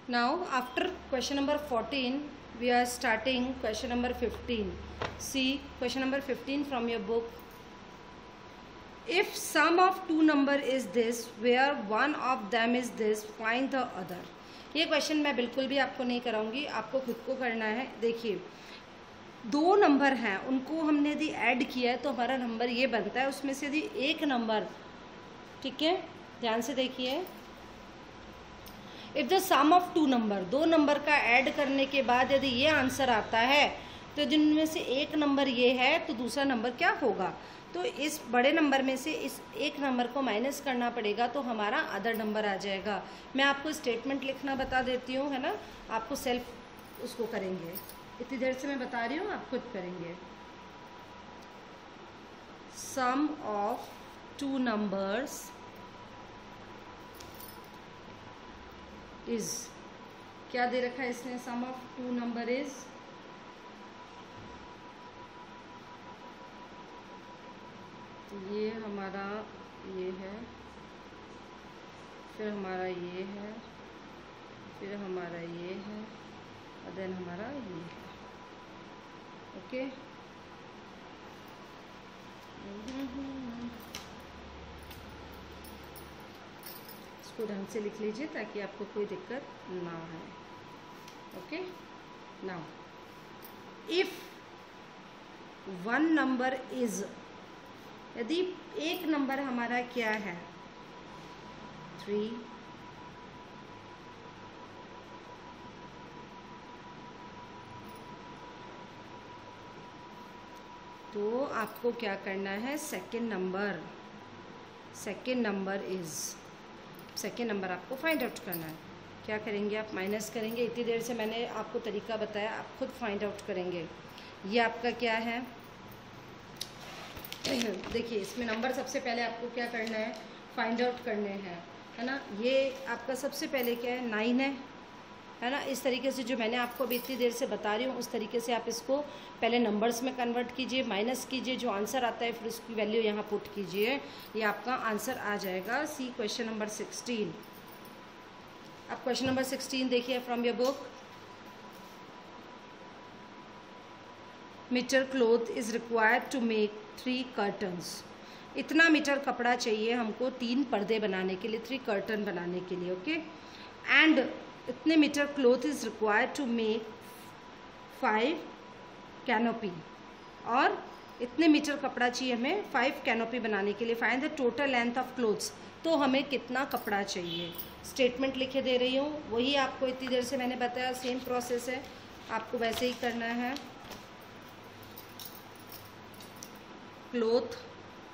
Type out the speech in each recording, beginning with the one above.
Now, after question number 14, we are starting question number 15. See question number 15 from your book. If sum of two number is this, where one of them is this, find the other. ये question मैं बिल्कुल भी आपको नहीं कराऊंगी, आपको खुद को करना है. देखिए, दो नंबर हैं, उनको हमने यदि ऐड किया है तो हमारा नंबर ये बनता है. उसमें से यदि एक नंबर, ठीक है, ध्यान से देखिए, if the sum of two number, दो नंबर का ऐड करने के बाद यदि ये आंसर आता है तो जिनमें से एक नंबर ये है तो दूसरा नंबर क्या होगा. तो इस बड़े नंबर में से इस एक नंबर को माइनस करना पड़ेगा तो हमारा अदर नंबर आ जाएगा. मैं आपको स्टेटमेंट लिखना बता देती हूँ, है ना, आपको सेल्फ उसको करेंगे. इतनी देर से मैं बता रही हूँ, आप खुद करेंगे. Sum of two numbers is, क्या दे रखा है इसने, sum of two number is, ये हमारा ये है, फिर हमारा ये है, फिर हमारा ये है, और देन हमारा ये है. ओके, इसको ढंग से लिख लीजिए ताकि आपको कोई दिक्कत ना है. Okay, now if one number is, यदि एक नंबर हमारा क्या है, 3, तो आपको क्या करना है, second number is, second number आपको फाइंड आउट करना है. क्या करेंगे आप, माइनस करेंगे. इतनी देर से मैंने आपको तरीका बताया, आप खुद फाइंड आउट करेंगे. ये आपका क्या है, देखिए इसमें नंबर सबसे पहले आपको क्या करना है, फाइंड आउट करने हैं, है ना. ये आपका सबसे पहले क्या है, 9 है ना. इस तरीके से जो मैंने आपको अभी इतनी देर से बता रही हूँ उस तरीके से आप इसको पहले नंबर्स में कन्वर्ट कीजिए, माइनस कीजिए, जो आंसर आता है फिर उसकी वैल्यू यहाँ पुट कीजिए, ये आपका आंसर आ जाएगा. See question number 16. अब क्वेश्चन नंबर 16 देखिए from your book. Metre cloth is required to make 3 curtains. इतना मीटर कपड़ा चाहिए हमको 3 पर्दे बनाने के लिए, 3 कर्टन बनाने के लिए. ओके, एंड इतने metre cloth is required to make 5 canopy, और इतने मीटर कपड़ा चाहिए हमें 5 कैनोपी बनाने के लिए. Find the total length of cloths, तो हमें कितना कपड़ा चाहिए. स्टेटमेंट लिखे दे रही हूँ, वही आपको इतनी देर से मैंने बताया, सेम प्रोसेस है, आपको वैसे ही करना है. क्लोथ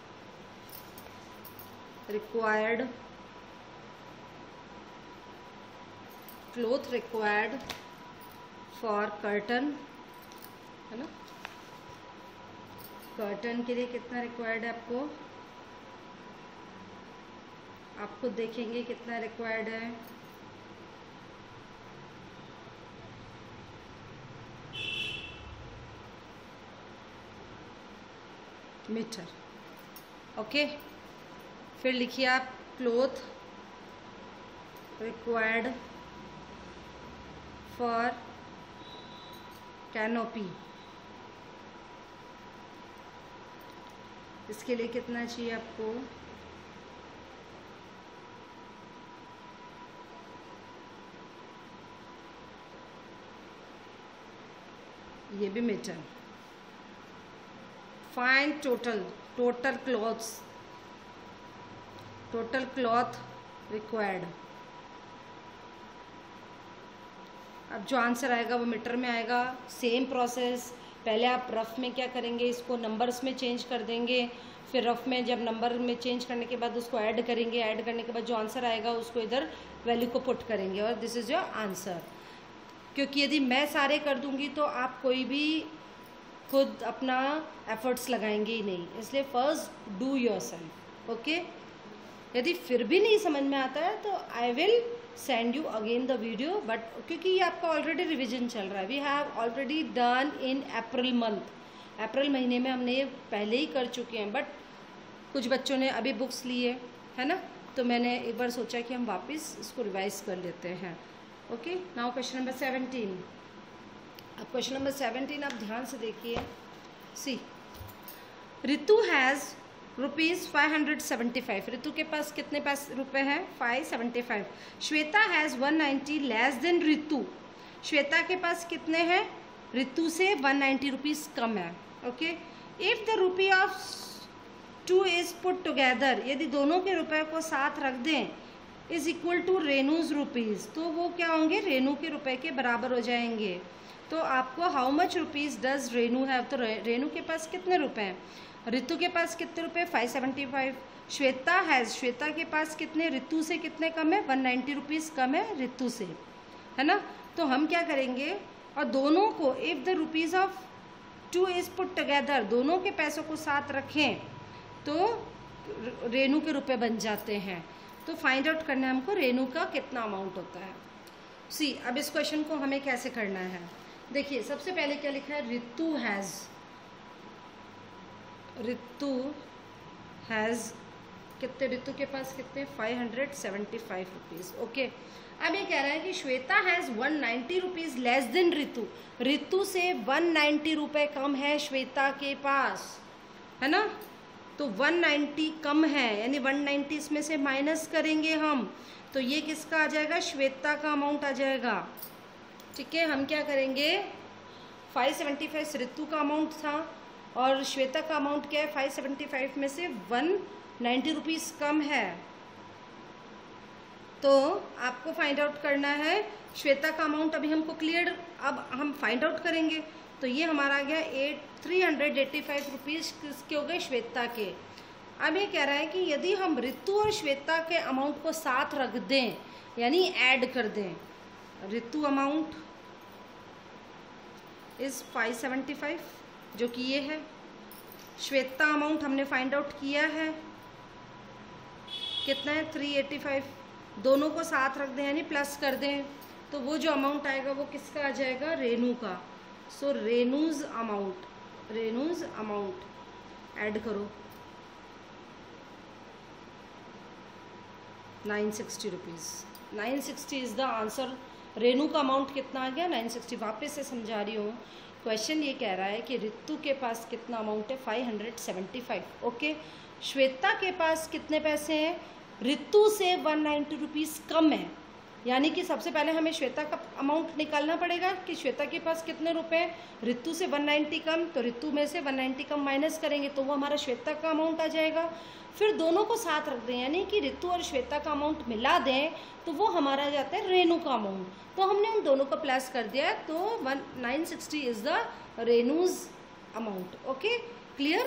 रिक्वायर्ड फॉर कर्टन, है ना. कर्टन के लिए कितना रिक्वायर्ड है आपको, आप खुद देखेंगे कितना रिक्वायर्ड है. मीटर. ओके, फिर लिखिए आप क्लॉथ रिक्वायर्ड फॉर कैनोपी, इसके लिए कितना चाहिए आपको, ये भी metre. Find total cloth required. अब जो आंसर आएगा वो मीटर में आएगा. सेम प्रोसेस, पहले आप रफ में क्या करेंगे, इसको नंबर्स में चेंज कर देंगे, फिर रफ में जब नंबर में चेंज करने के बाद उसको ऐड करेंगे, ऐड करने के बाद जो आंसर आएगा उसको इधर वैल्यू को पुट करेंगे, और दिस इज योर आंसर. क्योंकि यदि मैं सारे कर दूंगी तो आप कोई भी खुद अपना एफर्ट्स लगाएंगे ही नहीं, इसलिए फर्स्ट डू योरसेल्फ. ओके, यदि फिर भी नहीं समझ में आता है तो I will send you again the video, but क्योंकि ये आपका ऑलरेडी रिविजन चल रहा है, we have already done in April month. अप्रैल महीने में हमने ये पहले ही कर चुके हैं, बट कुछ बच्चों ने अभी बुक्स लिए, है ना, तो मैंने एक बार सोचा कि हम वापस इसको रिवाइज कर लेते हैं. Okay, now question number 17। अब क्वेश्चन नंबर 17 आप ध्यान से देखिए। सी, रितु हैज़ ₹575। रितु के पास कितने रुपए हैं? 575। Shweta has 190 less than Ritu. Shweta के पास कितने हैं? रितु से 190 रुपीज़ कम है। Okay, if the rupee of 2 is put together, यदि दोनों के रुपए को साथ रख दें, is equal to Renu's rupees, तो वो क्या होंगे? रेनू के रुपए के बराबर हो जाएंगे। तो आपको how much rupees does Renu have, तो रेनू के पास कितने रुपए हैं? रितु के पास कितने रुपए? 575। श्वेता हैज़, श्वेता के पास कितने? रितु से कितने कम है? 190 रुपीज़ कम है रितु से, है ना। तो हम क्या करेंगे, और दोनों को if the rupees of 2 is put together, दोनों के पैसों को साथ रखें तो रेनू के रुपए बन जाते हैं। तो फाइंड आउट करना है हमको रेनू का कितना अमाउंट होता है। सी, अब इस क्वेश्चन को हमें कैसे करना है? देखिए, सबसे पहले क्या लिखा है? रितु हैज़ कितने? रितु के पास कितने? 575 रुपीज़। ओके, अब ये कह रहा है कि Shweta has 190 rupees less than Ritu. Ritu से 190 रुपये कम है श्वेता के पास, है ना। तो 190 कम है, यानी 190 इसमें से माइनस करेंगे हम, तो ये किसका आ जाएगा? श्वेता का अमाउंट आ जाएगा। ठीक है, हम क्या करेंगे? 575 रितु का अमाउंट था और श्वेता का अमाउंट क्या है? 575 में से 190 रुपीज़ कम है। तो आपको फाइंड आउट करना है श्वेता का अमाउंट। अभी हमको क्लियर, अब हम फाइंड आउट करेंगे। तो ये हमारा आ गया 385 रुपीज़ किसके हो गए? श्वेता के। अब ये कह रहा है कि यदि हम रितु और श्वेता के अमाउंट को साथ रख दें, यानी ऐड कर दें, रितु अमाउंट इज़ 575 जो कि ये है, श्वेता अमाउंट हमने फाइंड आउट किया है कितना है? 385। दोनों को साथ रख दें यानी प्लस कर दें, तो वो जो अमाउंट आएगा वो किसका आ जाएगा? रेनू का। सो रेनूज अमाउंट ऐड करो 960 rupees. 960 is the answer. Renu का अमाउंट कितना आ गया? 960। वापस से समझा रही हूँ, क्वेश्चन ये कह रहा है कि रितु के पास कितना अमाउंट है? 575। ओके, श्वेता के पास कितने पैसे हैं? रितु से 190 रुपीज़ कम है, यानी कि सबसे पहले हमें श्वेता का अमाउंट निकालना पड़ेगा कि श्वेता के पास कितने रुपए हैं। रितु से 190 कम, तो रितु में से 190 कम माइनस करेंगे तो वो हमारा श्वेता का अमाउंट आ जाएगा। फिर दोनों को साथ रख दें, यानी कि रितु और श्वेता का अमाउंट मिला दें तो वो हमारा जाता है रेनू का अमाउंट। तो हमने उन दोनों को प्लस कर दिया, तो 960 is the Renu's amount. Okay, clear.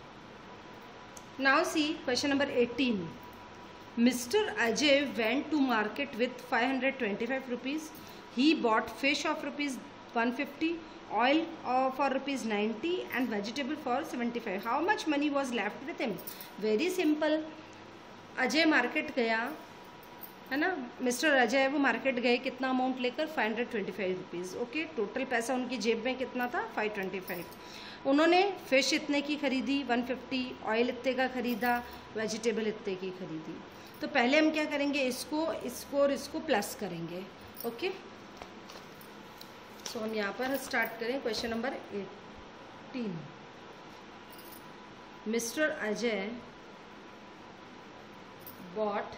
Now see question number 18। Mr. Ajay went to market with 525 rupees. He bought fish of rupees 150, oil for rupees 90 and vegetable for 75. How much money was left with him? Very simple. Ajay market गया, है ना। Mister Ajay वो market गए कितना amount लेकर? 525 rupees. Okay, total पैसा उनकी जेब में कितना था? 525। उन्होंने फिश इतने की खरीदी 150, ऑयल इतने का खरीदा, वेजिटेबल इतने की खरीदी। तो पहले हम क्या करेंगे? इसको और इसको प्लस करेंगे। ओके, सो हम यहाँ पर स्टार्ट करें question number 18। Mister Ajay bought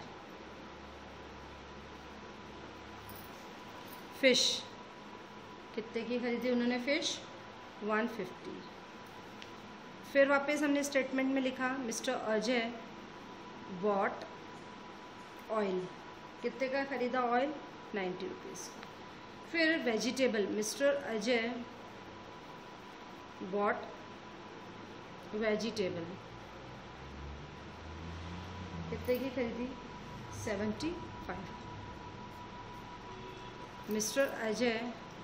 fish, कितने की खरीदी उन्होंने? फिश 150। फिर वापस हमने स्टेटमेंट में लिखा मिस्टर अजय बॉट ऑयल, कितने का खरीदा ऑयल? 90 रुपीज़। फिर vegetable, mister Ajay bought vegetable, कितने की खरीदी? 75। मिस्टर अजय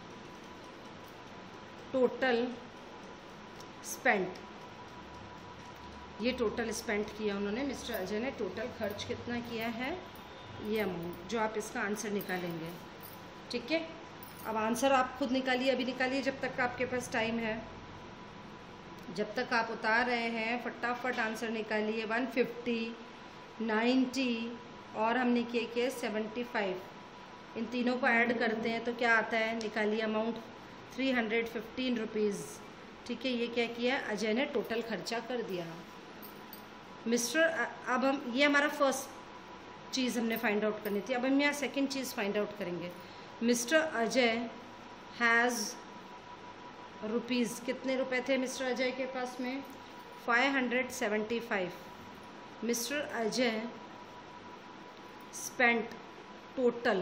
टोटल स्पेंट, ये टोटल स्पेंड किया उन्होंने, मिस्टर अजय ने टोटल खर्च कितना किया है? ये अमाउंट, जो आप इसका आंसर निकालेंगे। ठीक है, अब आंसर आप खुद निकालिए, अभी निकालिए जब तक आपके पास टाइम है, जब तक आप उतार रहे हैं फटाफट आंसर निकालिए। 150, 90 और हमने किए 75। इन तीनों को ऐड करते हैं तो क्या आता है, निकालिए अमाउंट 315 रुपीज़। ठीक है, ये क्या किया, अजय ने टोटल खर्चा कर दिया। मिस्टर, अब हम, ये हमारा फर्स्ट चीज़ हमने फाइंड आउट करनी थी। अब हम यहाँ सेकंड चीज़ फाइंड आउट करेंगे। मिस्टर अजय हैज़ रुपीज़, कितने रुपए थे मिस्टर अजय के पास में, 575। मिस्टर अजय स्पेंट टोटल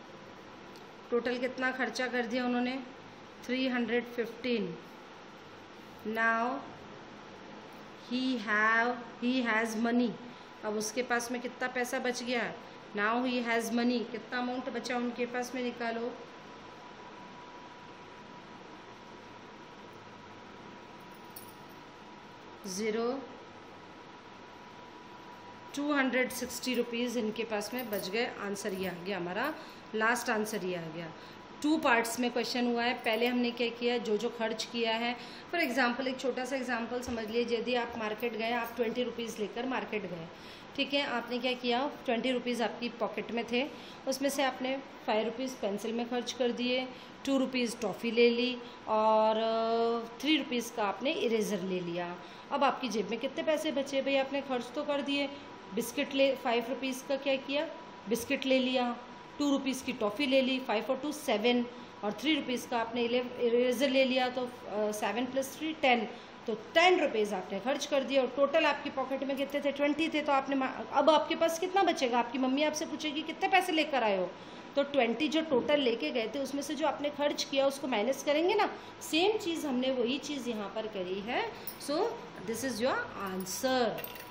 कितना खर्चा कर दिया उन्होंने, 315। नाउ ही हैज़ मनी, अब उसके पास में कितना पैसा बच गया है, नाउ ही हैज़ मनी, कितना अमाउंट बचा उनके पास में, निकालो। ज़ीरो, 260 रुपीज़ इनके पास में बच गए। आंसर ये आ गया हमारा, लास्ट आंसर ये आ गया। 2 पार्ट्स में क्वेश्चन हुआ है। पहले हमने क्या किया, जो खर्च किया है। फॉर एग्जांपल, एक छोटा सा एग्जांपल समझ लीजिए, यदि आप मार्केट गए, आप 20 रुपीज़ लेकर मार्केट गए, ठीक है, आपने क्या किया, 20 रुपीज़ आपकी पॉकेट में थे, उसमें से आपने 5 रुपीज़ पेंसिल में खर्च कर दिए, 2 रुपीज़ टॉफ़ी ले ली और 3 रुपीज़ का आपने इरेज़र ले लिया। अब आपकी जेब में कितने पैसे बचे, भाई आपने खर्च तो कर दिए। बिस्किट ले, 5 रुपीज़ का क्या किया, बिस्किट ले लिया, 2 रुपीज़ की टॉफ़ी ले ली, 5 और 2 7, और 3 रुपीज़ का आपने इरेज़र ले लिया, तो 7 + 3 10, तो 10 रुपीज़ आपने खर्च कर दिया। और टोटल आपकी पॉकेट में कितने थे, 20 थे। तो आपने, अब आपके पास कितना बचेगा, आपकी मम्मी आपसे पूछेगी कितने पैसे लेकर आए हो, तो 20 जो टोटल लेके गए थे उसमें से जो आपने खर्च किया उसको माइनस करेंगे ना। सेम चीज़ हमने वही चीज़ यहाँ पर करी है। So this is your answer.